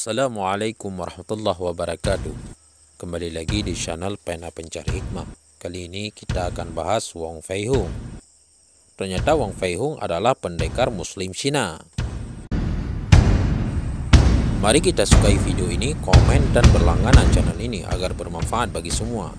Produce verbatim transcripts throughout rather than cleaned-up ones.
Assalamualaikum warahmatullahi wabarakatuh. Kembali lagi di channel Pena Pencari Hikmah. Kali ini kita akan bahas Wong Fei Hung. Ternyata Wong Fei Hung adalah pendekar Muslim Cina. Mari kita sukai video ini, komen, dan berlangganan channel ini agar bermanfaat bagi semua.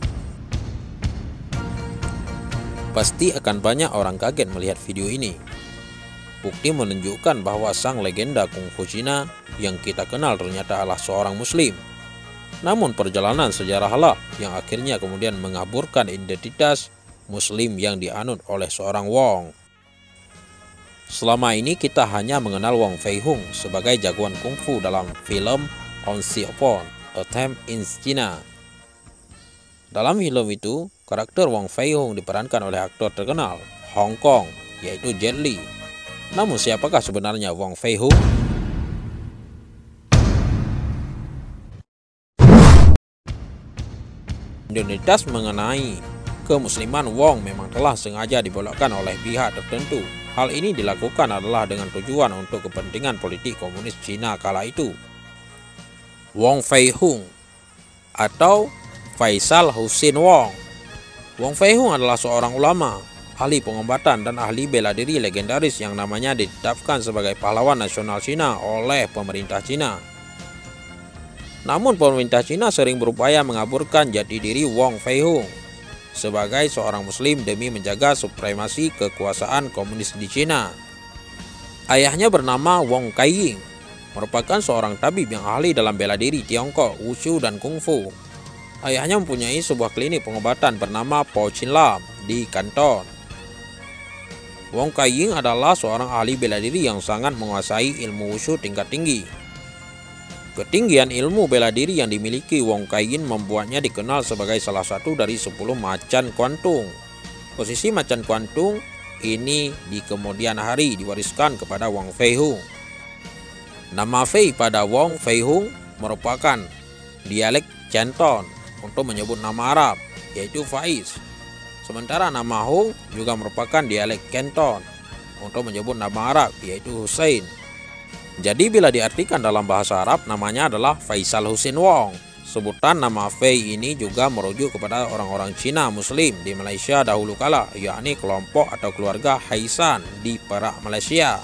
Pasti akan banyak orang kaget melihat video ini. Bukti menunjukkan bahwa sang legenda kungfu Cina yang kita kenal ternyata adalah seorang Muslim. Namun perjalanan sejarahlah yang akhirnya kemudian mengaburkan identitas Muslim yang dianut oleh seorang Wong. Selama ini kita hanya mengenal Wong Fei Hung sebagai jagoan kungfu dalam film On Sea Upon A Time in China. Dalam film itu, karakter Wong Fei Hung diperankan oleh aktor terkenal Hong Kong, yaitu Jet Li. Namun siapakah sebenarnya Wong Fei Hung? Identitas mengenai kemusliman Wong memang telah sengaja dibelokkan oleh pihak tertentu. Hal ini dilakukan adalah dengan tujuan untuk kepentingan politik komunis Cina kala itu. Wong Fei Hung atau Faisal Hussein Wong. Wong Fei Hung adalah seorang ulama, ahli pengobatan dan ahli bela diri legendaris yang namanya ditetapkan sebagai pahlawan nasional Cina oleh pemerintah Cina. Namun pemerintah Cina sering berupaya mengaburkan jati diri Wong Fei Hung sebagai seorang Muslim demi menjaga supremasi kekuasaan komunis di Cina. Ayahnya bernama Wong Kaiying, merupakan seorang tabib yang ahli dalam bela diri Tiongkok, Wushu, dan Kungfu. Ayahnya mempunyai sebuah klinik pengobatan bernama Po Chin Lam di Kanton. Wong Kaiying adalah seorang ahli bela diri yang sangat menguasai ilmu wushu tingkat tinggi. Ketinggian ilmu bela diri yang dimiliki Wong Kaiying membuatnya dikenal sebagai salah satu dari sepuluh macan kuantung. Posisi macan kuantung ini di kemudian hari diwariskan kepada Wong Fei Hung. Nama Fei pada Wong Fei Hung merupakan dialek Canton untuk menyebut nama Arab, yaitu Faiz. Sementara nama Hung juga merupakan dialek Canton untuk menyebut nama Arab, yaitu Hussein. Jadi bila diartikan dalam bahasa Arab, namanya adalah Faisal Hussein Wong. Sebutan nama Fei ini juga merujuk kepada orang-orang Cina Muslim di Malaysia dahulu kala, yakni kelompok atau keluarga Haisan di Perak, Malaysia.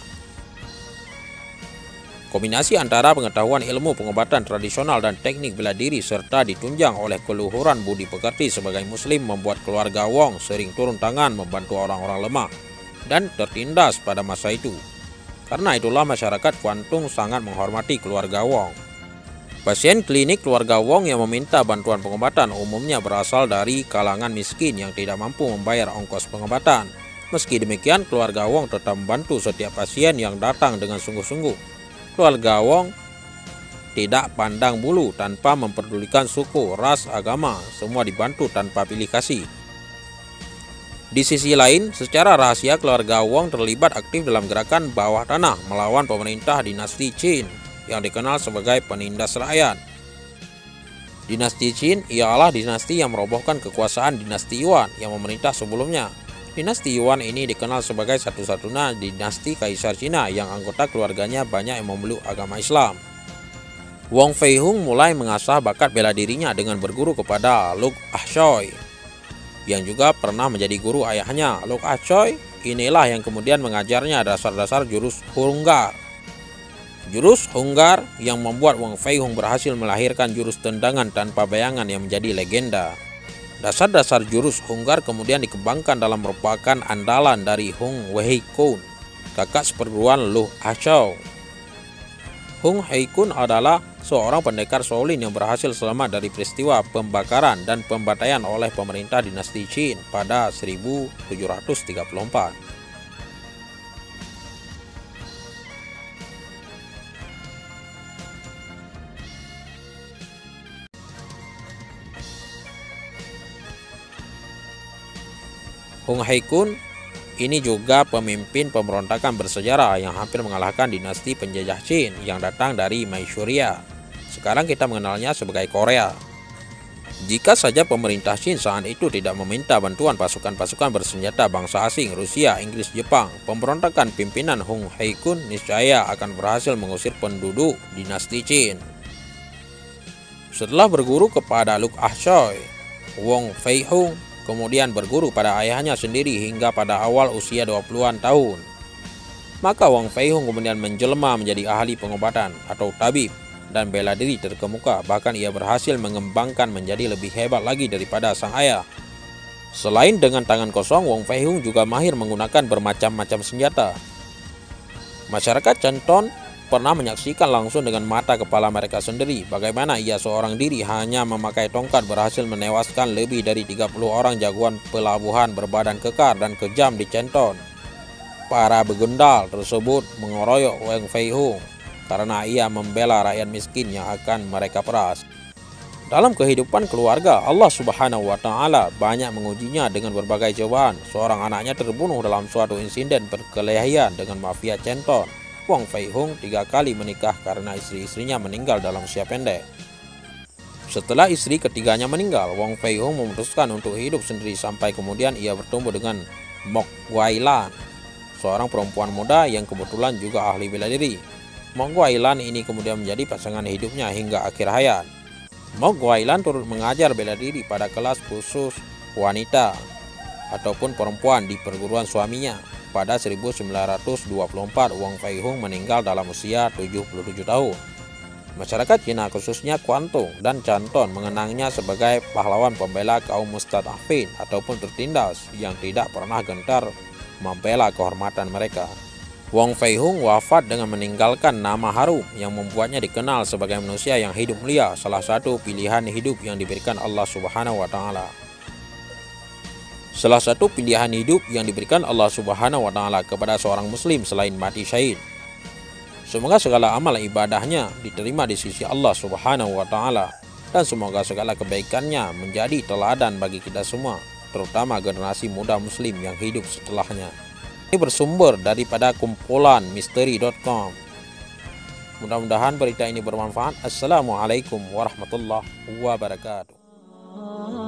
Kombinasi antara pengetahuan ilmu pengobatan tradisional dan teknik bela diri serta ditunjang oleh keluhuran budi pekerti sebagai Muslim membuat keluarga Wong sering turun tangan membantu orang-orang lemah dan tertindas pada masa itu. Karena itulah masyarakat Kuantung sangat menghormati keluarga Wong. Pasien klinik keluarga Wong yang meminta bantuan pengobatan umumnya berasal dari kalangan miskin yang tidak mampu membayar ongkos pengobatan. Meski demikian, keluarga Wong tetap membantu setiap pasien yang datang dengan sungguh-sungguh. Keluarga Wong tidak pandang bulu tanpa memperdulikan suku, ras, agama, semua dibantu tanpa pilih kasih. Di sisi lain, secara rahasia keluarga Wong terlibat aktif dalam gerakan bawah tanah melawan pemerintah dinasti Qin yang dikenal sebagai penindas rakyat. Dinasti Qin ialah dinasti yang merobohkan kekuasaan dinasti Yuan yang memerintah sebelumnya. Dinasti Yuan ini dikenal sebagai satu-satunya dinasti kaisar Cina yang anggota keluarganya banyak yang memeluk agama Islam. Wong Fei Hung mulai mengasah bakat bela dirinya dengan berguru kepada Luk Ah Choi, yang juga pernah menjadi guru ayahnya. Luk Ah Choi inilah yang kemudian mengajarnya dasar-dasar jurus Hunggar. Jurus Hunggar yang membuat Wong Fei Hung berhasil melahirkan jurus tendangan tanpa bayangan yang menjadi legenda. Dasar-dasar jurus Hunggar kemudian dikembangkan dalam merupakan andalan dari Hung Wei Kun, kakak seperguruan Lu Ah Choi. Hung Wei Kun adalah seorang pendekar Shaolin yang berhasil selamat dari peristiwa pembakaran dan pembantaian oleh pemerintah dinasti Qin pada seribu tujuh ratus tiga puluh empat. Hung Wei Kun ini juga pemimpin pemberontakan bersejarah yang hampir mengalahkan dinasti penjajah Qin yang datang dari Manchuria. Sekarang kita mengenalnya sebagai Korea. Jika saja pemerintah Qin saat itu tidak meminta bantuan pasukan-pasukan bersenjata bangsa asing, Rusia, Inggris, Jepang, pemberontakan pimpinan Hung Wei Kun niscaya akan berhasil mengusir penduduk dinasti Qin. Setelah berguru kepada Luk Ah Choi, Wong Fei Hung kemudian berguru pada ayahnya sendiri hingga pada awal usia dua puluhan tahun. Maka Wong Fei Hung kemudian menjelma menjadi ahli pengobatan atau tabib dan bela diri terkemuka, bahkan ia berhasil mengembangkan menjadi lebih hebat lagi daripada sang ayah. Selain dengan tangan kosong, Wong Fei Hung juga mahir menggunakan bermacam-macam senjata. Masyarakat Canton pernah menyaksikan langsung dengan mata kepala mereka sendiri bagaimana ia seorang diri hanya memakai tongkat berhasil menewaskan lebih dari tiga puluh orang jagoan pelabuhan berbadan kekar dan kejam di Canton. Para begundal tersebut mengeroyok Wong Fei Hung karena ia membela rakyat miskin yang akan mereka peras. Dalam kehidupan keluarga, Allah Subhanahu wa Ta'ala banyak mengujinya dengan berbagai cobaan. Seorang anaknya terbunuh dalam suatu insiden perkelahian dengan mafia Canton. Wong Fei Hung tiga kali menikah karena istri-istrinya meninggal dalam usia pendek. Setelah istri ketiganya meninggal, Wong Fei Hung memutuskan untuk hidup sendiri sampai kemudian ia bertemu dengan Mok Wai-lan, seorang perempuan muda yang kebetulan juga ahli bela diri. Mok Wai-lan ini kemudian menjadi pasangan hidupnya hingga akhir hayat. Mok Wai-lan turut mengajar bela diri pada kelas khusus wanita ataupun perempuan di perguruan suaminya. Pada seribu sembilan ratus dua puluh empat, Wong Fei Hung meninggal dalam usia tujuh puluh tujuh tahun. Masyarakat Cina khususnya Guangdong dan Canton mengenangnya sebagai pahlawan pembela kaum mustadafin ataupun tertindas yang tidak pernah gentar membela kehormatan mereka. Wong Fei Hung wafat dengan meninggalkan nama harum yang membuatnya dikenal sebagai manusia yang hidup mulia, salah satu pilihan hidup yang diberikan Allah Subhanahu wa Ta'ala. Salah satu pilihan hidup yang diberikan Allah Subhanahu wa Ta'ala kepada seorang muslim selain mati syahid. Semoga segala amal ibadahnya diterima di sisi Allah Subhanahu wa Ta'ala, dan semoga segala kebaikannya menjadi teladan bagi kita semua, terutama generasi muda muslim yang hidup setelahnya. Ini bersumber daripada kumpulan misteri titik com. Mudah-mudahan berita ini bermanfaat. Assalamualaikum warahmatullahi wabarakatuh.